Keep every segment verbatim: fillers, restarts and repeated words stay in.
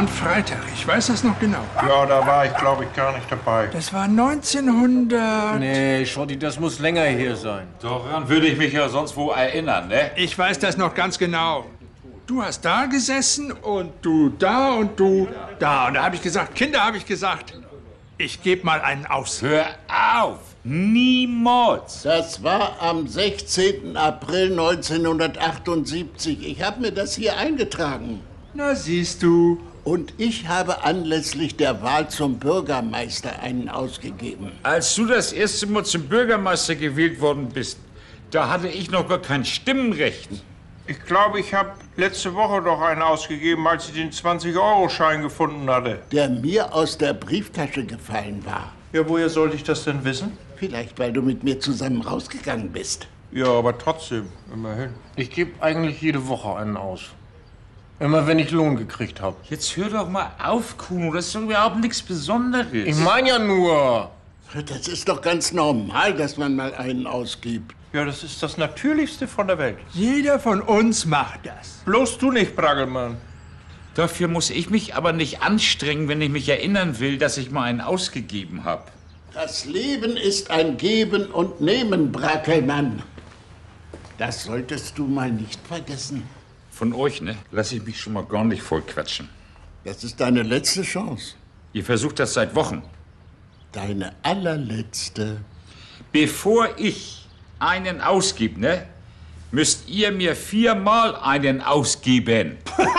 ein Freitag. Ich weiß das noch genau. Ja, da war ich, glaube ich, gar nicht dabei. Das war neunzehnhundert... Nee, Schotti, das muss länger hier sein. Daran würde ich mich ja sonst wo erinnern, ne? Ich weiß das noch ganz genau. Du hast da gesessen und du da und du da. Und da habe ich gesagt, Kinder, habe ich gesagt, ich gebe mal einen aus. Hör auf! Niemals! Das war am sechzehnten April neunzehnhundertachtundsiebzig. Ich habe mir das hier eingetragen. Na, siehst du. Und ich habe anlässlich der Wahl zum Bürgermeister einen ausgegeben. Als du das erste Mal zum Bürgermeister gewählt worden bist, da hatte ich noch gar kein Stimmrecht. Ich glaube, ich habe letzte Woche doch einen ausgegeben, als ich den zwanzig-Euro-Schein gefunden hatte. Der mir aus der Brieftasche gefallen war. Ja, woher sollte ich das denn wissen? Vielleicht, weil du mit mir zusammen rausgegangen bist. Ja, aber trotzdem, immerhin. Ich gebe eigentlich jede Woche einen aus. Immer wenn ich Lohn gekriegt habe. Jetzt hör doch mal auf, Kuno, das ist doch überhaupt nichts Besonderes. Ich meine ja nur. Das ist doch ganz normal, dass man mal einen ausgibt. Ja, das ist das Natürlichste von der Welt. Jeder von uns macht das. Bloß du nicht, Braggelmann. Dafür muss ich mich aber nicht anstrengen, wenn ich mich erinnern will, dass ich mal einen ausgegeben habe. Das Leben ist ein Geben und Nehmen, Brackelmann. Das solltest du mal nicht vergessen. Von euch, ne, lass ich mich schon mal gar nicht voll quatschen. Das ist deine letzte Chance. Ihr versucht das seit Wochen. Deine allerletzte. Bevor ich einen ausgib, ne, müsst ihr mir viermal einen ausgeben.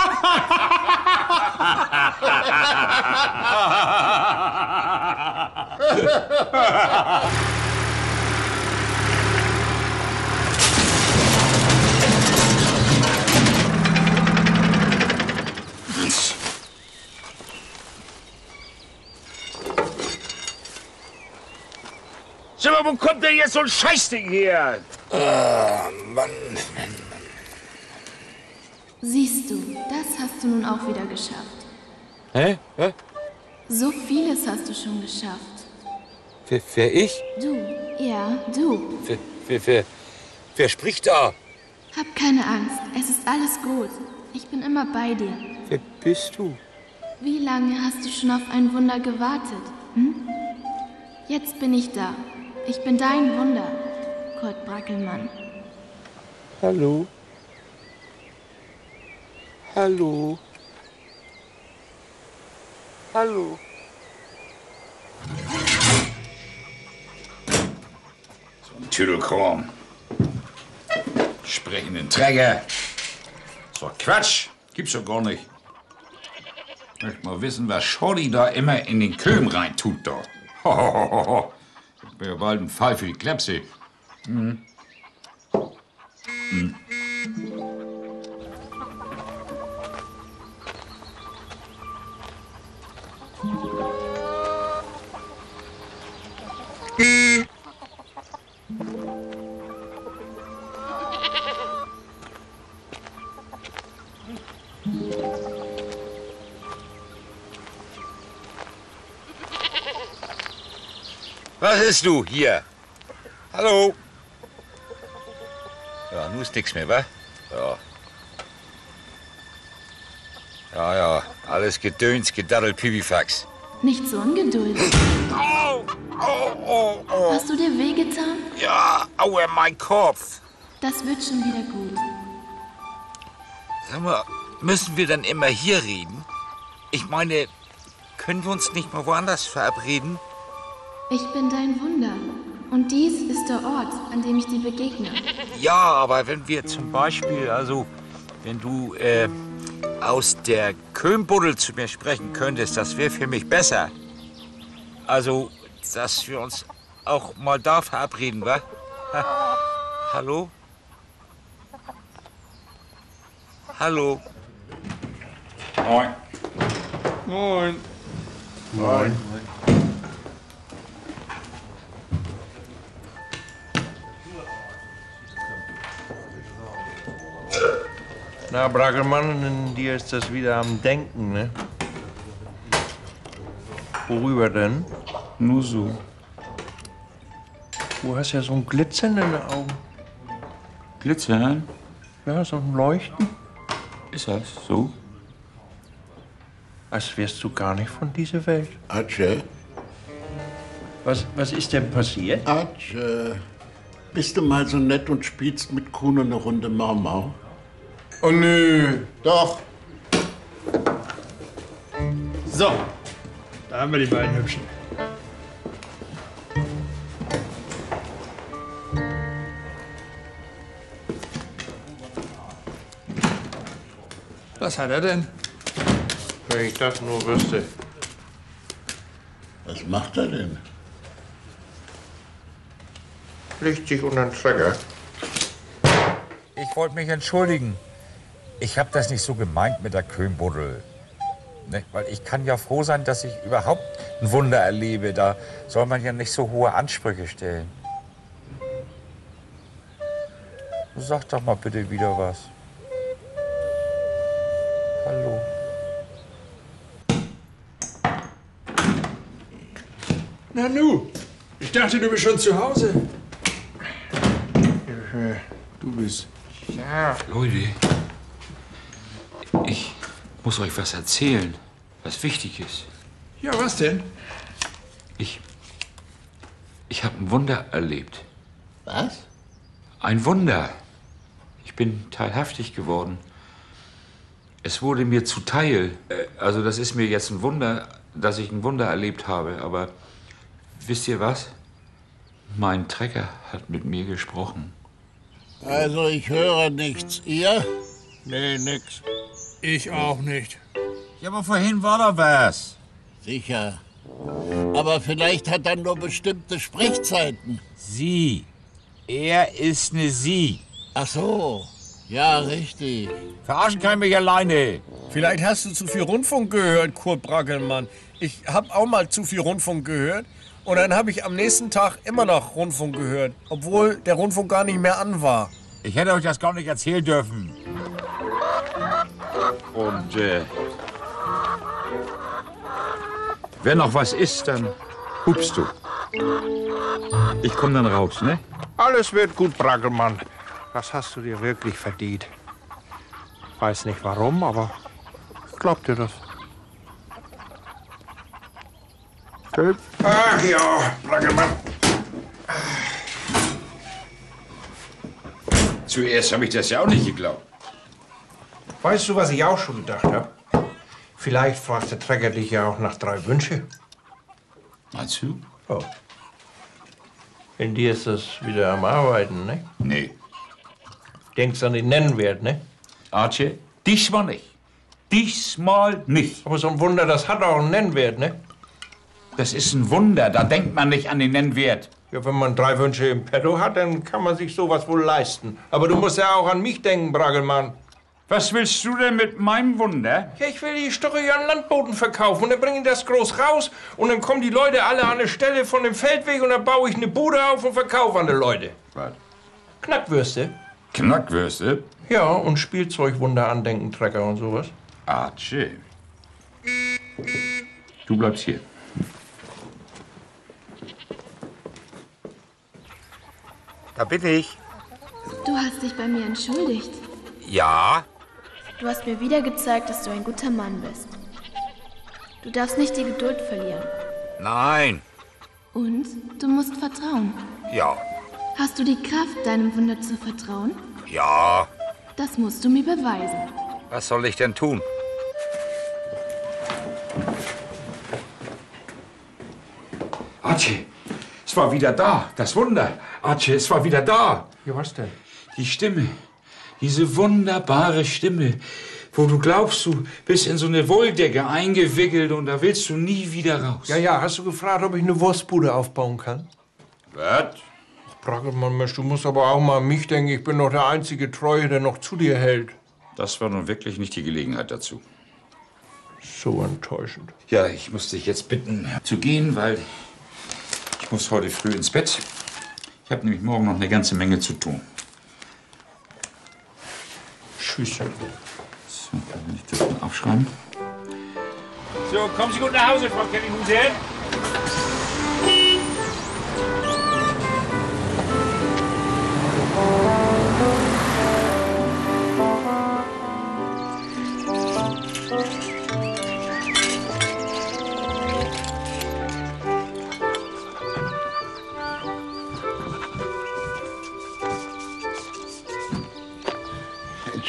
Sag mal, wo kommt denn jetzt so ein Scheißding her? Ah, Mann. Siehst du, das hast du nun auch wieder geschafft. Hä? Hä? So vieles hast du schon geschafft. Wer, wer ich? Du, ja, du. Wer, wer, wer, wer spricht da? Hab keine Angst, es ist alles gut. Ich bin immer bei dir. Wer bist du? Wie lange hast du schon auf ein Wunder gewartet? Hm? Jetzt bin ich da. Ich bin dein Wunder, Kurt Brackelmann. Hallo? Hallo? Hallo? So ein Tüdelkram. Sprechenden Träger. So Quatsch. Gibt's doch gar nicht. Ich möchte mal wissen, was Schotti da immer in den Köhm rein tut dort. Ho, ho, ho, ho, ho. Das wäre ja bald ein Fall für die Klepse. Mhm. Mhm. Was ist du hier? Hallo? Ja, nun ist nix mehr, wa? Ja. Ja, ja, alles Gedöns, Gedaddel, Pipifax. Nicht so ungeduldig. Au! Oh, oh, oh. Hast du dir wehgetan? Ja, aua, mein Kopf. Das wird schon wieder gut. Sag mal, müssen wir dann immer hier reden? Ich meine, können wir uns nicht mal woanders verabreden? Ich bin dein Wunder. Und dies ist der Ort, an dem ich dir begegne. Ja, aber wenn wir zum Beispiel, also, wenn du, äh, aus der Kömbuddel zu mir sprechen könntest, das wäre für mich besser. Also, dass wir uns auch mal da verabreden, wa? Ha. Hallo? Hallo? Moin. Moin. Moin. Na, Braggelmann, in dir ist das wieder am Denken, ne? Worüber denn? Nur so. Du hast ja so ein Glitzern in den Augen. Glitzern? Ja, so ein Leuchten. Ist das so? als wärst du gar nicht von dieser Welt. Atje, Was, was ist denn passiert? Atje, bist du mal so nett und spielst mit Kuno eine Runde Mau-Mau? Oh nö. Doch. So, da haben wir die beiden Hübschen. Was hat er denn? Wenn ich das nur wüsste. Was macht er denn? Legt sich unter den Trecker. Ich wollte mich entschuldigen. Ich habe das nicht so gemeint mit der Köhnbuddel. Ne? Weil ich kann ja froh sein, dass ich überhaupt ein Wunder erlebe. Da soll man ja nicht so hohe Ansprüche stellen. Sag doch mal bitte wieder was. Hallo. Na nu, ich dachte, du bist schon zu Hause. Du bist. Ja. Leute, ich muss euch was erzählen, was wichtig ist. Ja, was denn? Ich, ich habe ein Wunder erlebt. Was? Ein Wunder. Ich bin teilhaftig geworden. Es wurde mir zuteil. Äh, Also das ist mir jetzt ein Wunder, dass ich ein Wunder erlebt habe. Aber wisst ihr was? Mein Trecker hat mit mir gesprochen. Also ich höre nichts. Ihr? Nee, nix. Ich auch nicht. Ja, aber vorhin war da was. Sicher. Aber vielleicht hat er nur bestimmte Sprechzeiten. Sie. Er ist eine Sie. Ach so. Ja, richtig. Verarschen kann mich alleine. Vielleicht hast du zu viel Rundfunk gehört, Kurt Brackelmann. Ich hab auch mal zu viel Rundfunk gehört. Und dann habe ich am nächsten Tag immer noch Rundfunk gehört, obwohl der Rundfunk gar nicht mehr an war. Ich hätte euch das gar nicht erzählen dürfen. Und äh, wenn noch was ist, dann hupst du. Ich komm dann raus, ne? Alles wird gut, Brackelmann. Das hast du dir wirklich verdient. Weiß nicht warum, aber ich glaub dir das. Ach ja, Brackelmann. Zuerst habe ich das ja auch nicht geglaubt. Weißt du, was ich auch schon gedacht habe? Vielleicht fragt der Trecker dich ja auch nach drei Wünsche. Meinst du? Oh. In dir ist das wieder am Arbeiten, ne? Nee. Denkst an den Nennwert, ne? Archie, diesmal nicht. Diesmal nicht. Aber so ein Wunder, das hat auch einen Nennwert, ne? Das ist ein Wunder, da denkt man nicht an den Nennwert. Ja, wenn man drei Wünsche im Petto hat, dann kann man sich sowas wohl leisten. Aber du musst ja auch an mich denken, Brackelmann. Was willst du denn mit meinem Wunder? Ja, ich will die Stücke ja an Landboten verkaufen und dann bringe ich das groß raus und dann kommen die Leute alle an eine Stelle von dem Feldweg und dann baue ich eine Bude auf und verkaufe an die Leute. Was? Knackwürste. Knackwürste? Ja, und Spielzeugwunder, Andenken, Trecker und sowas. Archie. Du bleibst hier. Da bin ich. Du hast dich bei mir entschuldigt. Ja? Du hast mir wieder gezeigt, dass du ein guter Mann bist. Du darfst nicht die Geduld verlieren. Nein. Und du musst vertrauen. Ja. Hast du die Kraft, deinem Wunder zu vertrauen? Ja. Das musst du mir beweisen. Was soll ich denn tun? Archie, es war wieder da, das Wunder. Archie, es war wieder da. Ja, was denn? Die Stimme, diese wunderbare Stimme, wo du glaubst, du bist in so eine Wolldecke eingewickelt und da willst du nie wieder raus. Ja, ja, hast du gefragt, ob ich eine Wurstbude aufbauen kann? Was? Brackelmann, Mensch, du musst aber auch mal an mich denken. Ich bin doch der einzige Treue, der noch zu dir hält. Das war nun wirklich nicht die Gelegenheit dazu. So enttäuschend. Ja, ich muss dich jetzt bitten zu gehen, weil ich muss heute früh ins Bett. Ich habe nämlich morgen noch eine ganze Menge zu tun. Tschüss. So, kann ich das mal aufschreiben? So, kommen Sie gut nach Hause, Frau Kellyhusen.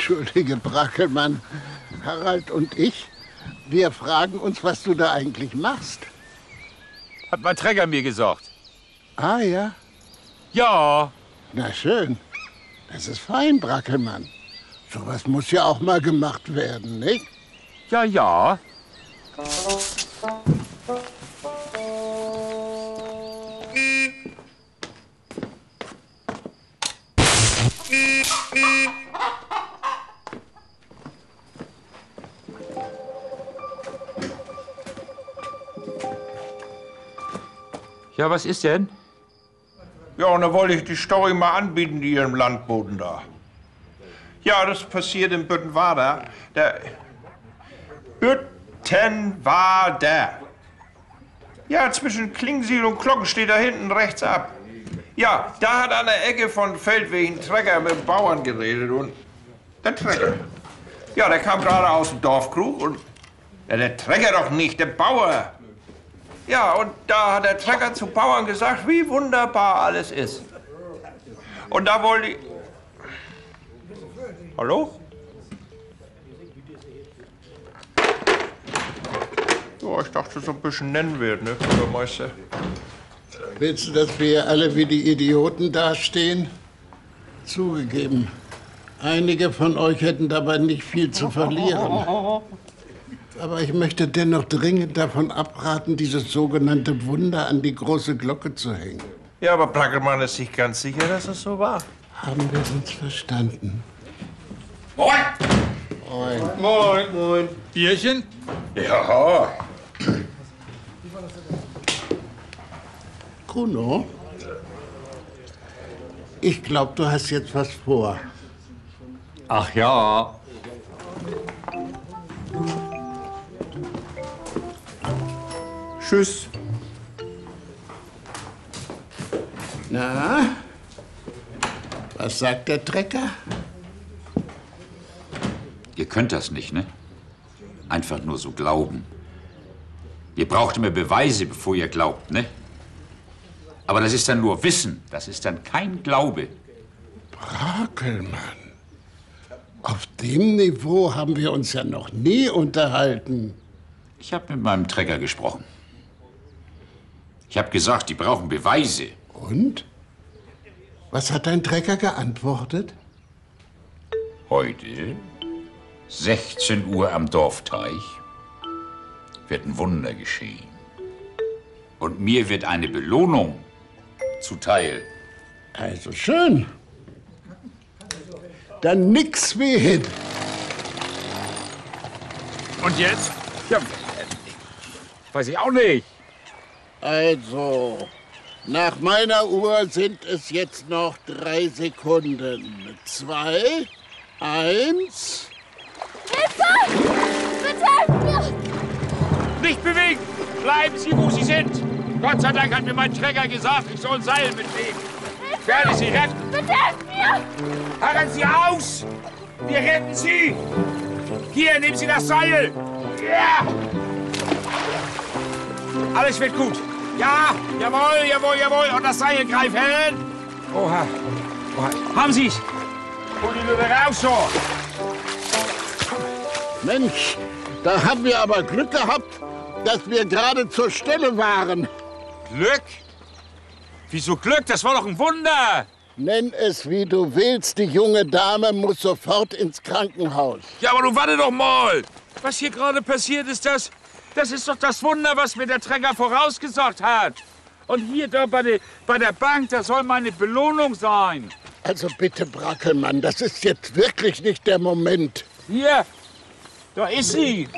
Entschuldige, Brackelmann. Harald und ich, wir fragen uns, was du da eigentlich machst. Hat mein Träger mir gesagt. Ah, ja? Ja. Na schön. Das ist fein, Brackelmann. Sowas muss ja auch mal gemacht werden, nicht? Ja, ja. Ja, was ist denn? Ja, und da wollte ich die Story mal anbieten, die ihrem Landboden da. Ja, das passiert in Büttenwader. Der Büttenwader. Ja, zwischen Klingsiel und Glocken steht da hinten rechts ab. Ja, da hat an der Ecke von Feldweg ein Trecker mit dem Bauern geredet und der Trecker. Ja, der kam gerade aus dem Dorfkrug und ja, der Trecker doch nicht, der Bauer. Ja, und da hat der Trecker zu Bauern gesagt, wie wunderbar alles ist. Und da wollte ich... Hallo? Ja, ich dachte, so ein bisschen Nennwert, ne, Bürgermeister? Willst du, dass wir alle wie die Idioten dastehen? Zugegeben, einige von euch hätten dabei nicht viel zu verlieren. Aber ich möchte dennoch dringend davon abraten, dieses sogenannte Wunder an die große Glocke zu hängen. Ja, aber Brackelmann ist sich ganz sicher, dass es so war. Haben wir uns verstanden? Moin! Moin. Moin, moin. Bierchen? Ja. Kuno, ich glaube, du hast jetzt was vor. Ach ja. Tschüss. Na, was sagt der Trecker? Ihr könnt das nicht, ne? Einfach nur so glauben. Ihr braucht immer Beweise, bevor ihr glaubt, ne? Aber das ist dann nur Wissen. Das ist dann kein Glaube. Brackelmann, auf dem Niveau haben wir uns ja noch nie unterhalten. Ich habe mit meinem Trecker gesprochen. Ich habe gesagt, die brauchen Beweise. Und? Was hat dein Trecker geantwortet? Heute, sechzehn Uhr am Dorfteich, wird ein Wunder geschehen. Und mir wird eine Belohnung zuteil. Also schön. Dann nix wie hin. Und jetzt? Ja, weiß ich auch nicht. Also, nach meiner Uhr sind es jetzt noch drei Sekunden. Zwei, eins. Hilfe! Bitte helft mir! Nicht bewegen! Bleiben Sie, wo Sie sind! Gott sei Dank hat mir mein Trecker gesagt, ich soll ein Seil mitnehmen. Ich werde Sie retten! Bitte helft mir! Harren Sie aus! Wir retten Sie! Hier, nehmen Sie das Seil! Ja! Alles wird gut. Ja, jawohl, jawohl, jawohl. Und das Seil greifen. Oha. Oha. Haben Sie's? Und die Löwe raus, so. Mensch, da haben wir aber Glück gehabt, dass wir gerade zur Stelle waren. Glück? Wieso Glück? Das war doch ein Wunder. Nenn es, wie du willst. Die junge Dame muss sofort ins Krankenhaus. Ja, aber du warte doch mal. Was hier gerade passiert ist, das, das ist doch das Wunder, was mir der Trecker vorausgesagt hat. Und hier da bei, de, bei der Bank, das soll meine Belohnung sein. Also bitte, Brackelmann, das ist jetzt wirklich nicht der Moment. Hier, da ist sie.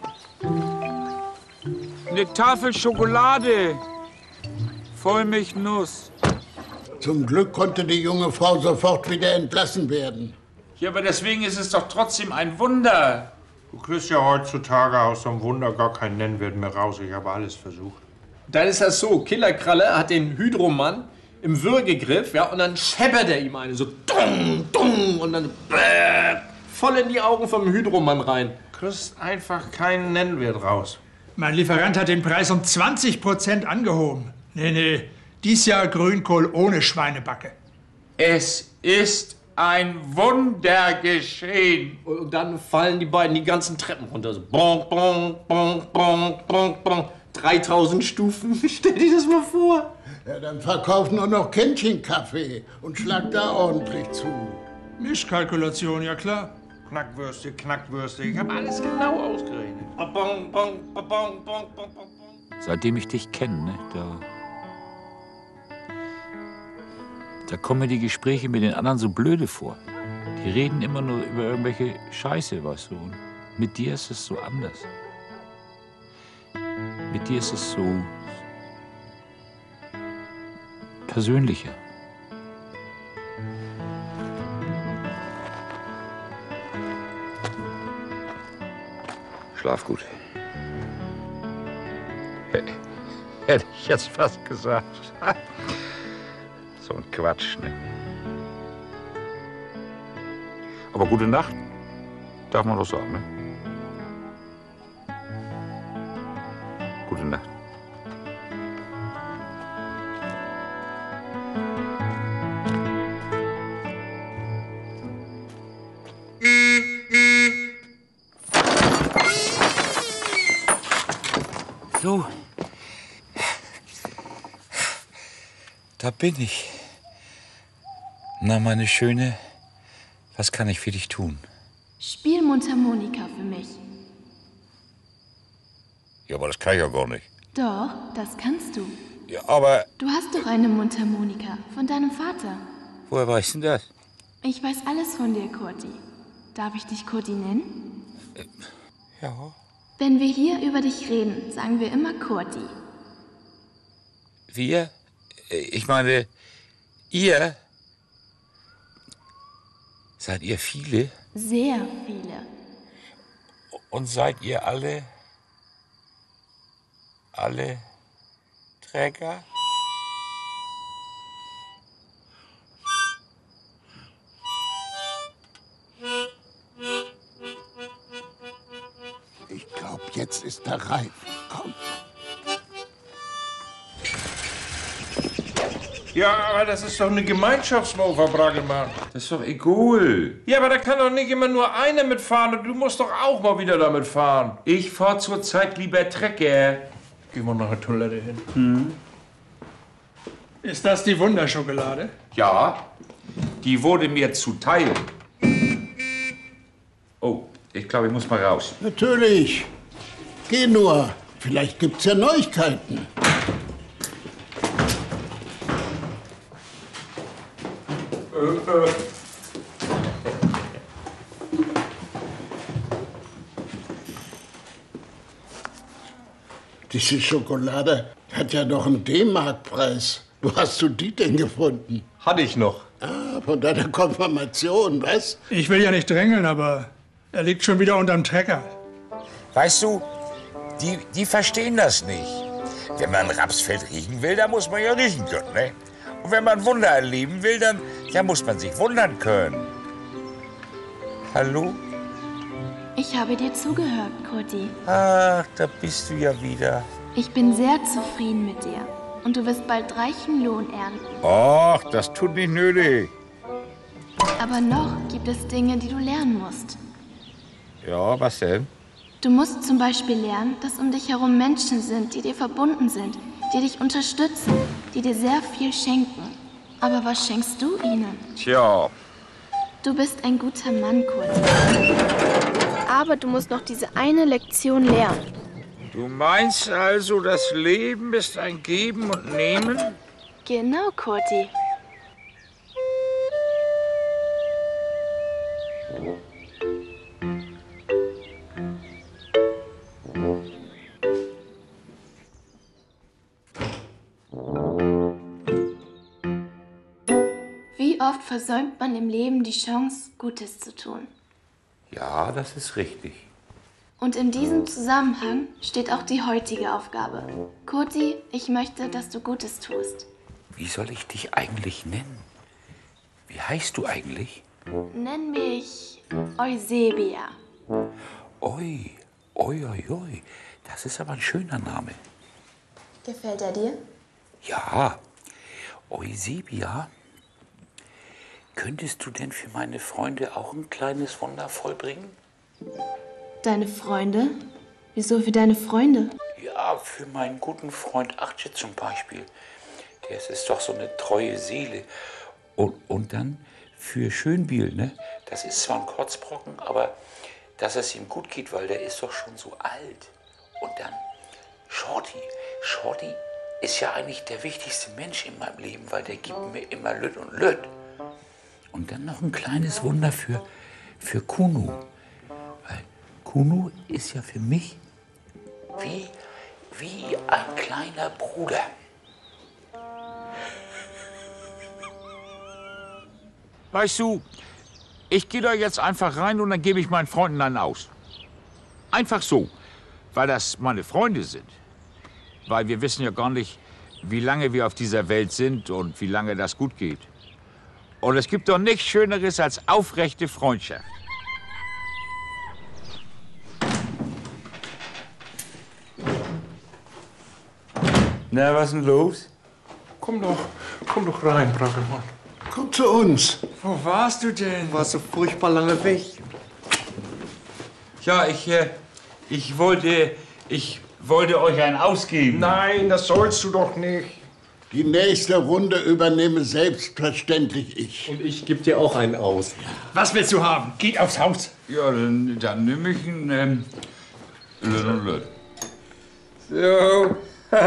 Eine Tafel Schokolade. Vollmilchnuss. Zum Glück konnte die junge Frau sofort wieder entlassen werden. Ja, aber deswegen ist es doch trotzdem ein Wunder. Du kriegst ja heutzutage aus so einem Wunder gar keinen Nennwert mehr raus. Ich habe alles versucht. Dann ist das so, Killerkralle hat den Hydromann im Würgegriff, ja, und dann scheppert er ihm eine, so dumm, dumm, und dann bäh, voll in die Augen vom Hydromann rein. Du kriegst einfach keinen Nennwert raus. Mein Lieferant hat den Preis um zwanzig Prozent angehoben. Nee, nee, dies Jahr Grünkohl ohne Schweinebacke. Es ist ein Wunder geschehen. Und dann fallen die beiden die ganzen Treppen runter. So bong, bong, bong, bong, bong, bong. dreitausend Stufen. Stell dir das mal vor. Ja, dann verkauf nur noch Kännchen-Kaffee und schlag da ordentlich zu. Mischkalkulation, ja klar. Knackwürste, Knackwürste. Ich habe alles genau ausgerechnet. Bong, bong, bong, bong, bong, bong. Seitdem ich dich kenne, ne, da, da kommen mir die Gespräche mit den anderen so blöde vor. Die reden immer nur über irgendwelche Scheiße, weißt du. Und mit dir ist es so anders. Mit dir ist es so persönlicher. Schlaf gut. Hätte ich jetzt fast gesagt. So ein Quatsch, ne? Aber gute Nacht, darf man doch sagen, ne? Gute Nacht. So. Da bin ich. Na, meine Schöne, was kann ich für dich tun? Spiel Mundharmonika für mich. Ja, aber das kann ich ja gar nicht. Doch, das kannst du. Ja, aber Du hast doch eine Mundharmonika von deinem Vater. woher weißt du denn das? Ich weiß alles von dir, Kurti. Darf ich dich Kurti nennen? Ja. Wenn wir hier über dich reden, sagen wir immer Kurti. Wir? Ich meine, ihr? Seid ihr viele? Sehr viele. Und seid ihr alle? Alle Träger? Ich glaube, jetzt ist er reif. Komm. Ja, aber das ist doch eine Gemeinschaftsmofa, Bragelmann. Das ist doch egal. Ja, aber da kann doch nicht immer nur einer mitfahren und du musst doch auch mal wieder damit fahren. Ich fahr zurzeit lieber Trecker. Gehen wir nach der Toilette hin. Ist das die Wunderschokolade? Ja, die wurde mir zuteil. Oh, ich glaube, ich muss mal raus. Natürlich. Geh nur. Vielleicht gibt's ja Neuigkeiten. Diese Schokolade hat ja doch einen D-Mark-Preis. Wo hast du die denn gefunden? Hatte ich noch. Ah, von deiner Konfirmation, was? Ich will ja nicht drängeln, aber er liegt schon wieder unterm Trecker. Weißt du, die, die verstehen das nicht. Wenn man Rapsfeld riechen will, dann muss man ja riechen können, ne? Und wenn man Wunder erleben will, dann, dann muss man sich wundern können. Hallo? Ich habe dir zugehört, Kurti. Ach, da bist du ja wieder. Ich bin sehr zufrieden mit dir. Und du wirst bald reichen Lohn ernten. Och, das tut nicht nötig. Aber noch gibt es Dinge, die du lernen musst. Ja, was denn? Du musst zum Beispiel lernen, dass um dich herum Menschen sind, die dir verbunden sind, die dich unterstützen, die dir sehr viel schenken. Aber was schenkst du ihnen? Tja, Du bist ein guter Mann, Kurti. Aber du musst noch diese eine Lektion lernen. du meinst also, das Leben ist ein Geben und Nehmen? Genau, Kurti. Wie oft versäumt man im Leben die Chance, Gutes zu tun? Ja, das ist richtig. Und in diesem Zusammenhang steht auch die heutige Aufgabe. Kurti, ich möchte, dass du Gutes tust. Wie soll ich dich eigentlich nennen? Wie heißt du eigentlich? Nenn mich Eusebia. Oi, oi, oi, oi. Das ist aber ein schöner Name. Gefällt er dir? Ja, Eusebia. Könntest du denn für meine Freunde auch ein kleines Wunder vollbringen? Deine Freunde? Wieso für deine Freunde? Ja, für meinen guten Freund Archie zum Beispiel. Der ist doch so eine treue Seele. Und, und dann für Schönbiel, ne? Das ist zwar ein Kotzbrocken, aber dass es ihm gut geht, weil der ist doch schon so alt. Und dann Shorty. Shorty ist ja eigentlich der wichtigste Mensch in meinem Leben, weil der gibt mir immer Lütt und Lütt. Und dann noch ein kleines Wunder für, für Kuno. Weil Kuno ist ja für mich wie, wie ein kleiner Bruder. Weißt du, ich gehe da jetzt einfach rein und dann gebe ich meinen Freunden dann aus. Einfach so, weil das meine Freunde sind. Weil wir wissen ja gar nicht, wie lange wir auf dieser Welt sind und wie lange das gut geht. Und es gibt doch nichts Schöneres als aufrechte Freundschaft. Na, was ist denn los? Komm doch, komm doch rein, Brackelmann. Komm zu uns. Wo warst du denn? Warst so furchtbar lange weg. Ja, ich, äh, ich wollte, ich wollte euch einen ausgeben. Nein, das sollst du doch nicht. Die nächste Runde übernehme selbstverständlich ich. Und ich gebe dir auch einen aus. Was willst du haben? Geht aufs Haus. Ja, dann, dann nehme ich einen, ähm, Lüt und Lüt. So.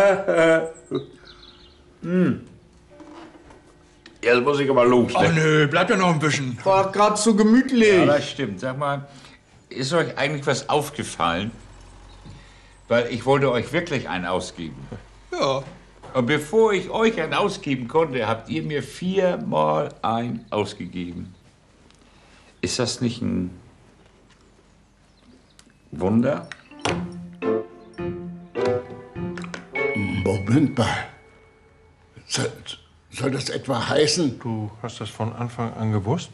hm. Jetzt muss ich aber los. Oh nö, bleib doch noch ein bisschen. War gerade so gemütlich. Ja, das stimmt. Sag mal, ist euch eigentlich was aufgefallen? Weil ich wollte euch wirklich einen ausgeben. Ja. Und bevor ich euch einen ausgeben konnte, habt ihr mir viermal einen ausgegeben. Ist das nicht ein Wunder? Moment mal. Soll, soll das etwa heißen? Du hast das von Anfang an gewusst?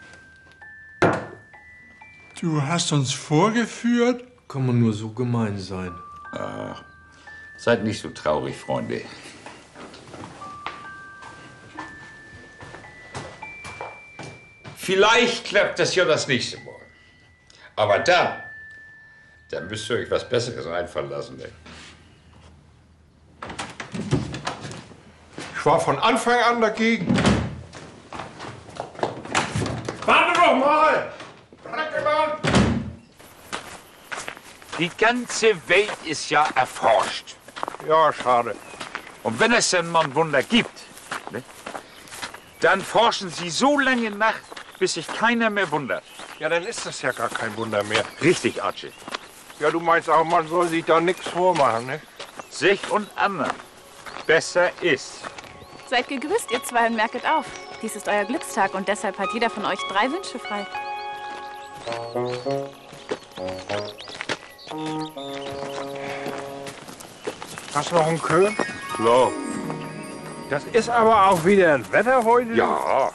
Du hast uns vorgeführt? Kann man nur so gemein sein. Ach, seid nicht so traurig, Freunde. Vielleicht klappt das ja das nächste Mal. Aber dann, dann müsst ihr euch was Besseres einfallen lassen. Ne? Ich war von Anfang an dagegen. Warte doch mal! Brackelmann! Die ganze Welt ist ja erforscht. Ja, schade. Und wenn es denn mal ein Wunder gibt, ne, dann forschen sie so lange nach, bis sich keiner mehr wundert. Ja, dann ist das ja gar kein Wunder mehr. Richtig, Archie. Ja, du meinst auch, man soll sich da nichts vormachen, ne? Sich und anderen besser ist. Seid gegrüßt, ihr zwei, und merket auf. Dies ist euer Glückstag und deshalb hat jeder von euch drei Wünsche frei. Hast du noch einen Köhl? Klar. Das ist aber auch wieder ein Wetter heute. Ja.